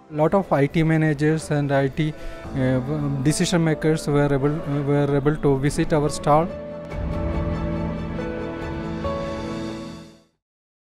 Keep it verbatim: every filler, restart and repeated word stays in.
A lot of I T managers and I T uh, decision makers were able were able to visit our stall.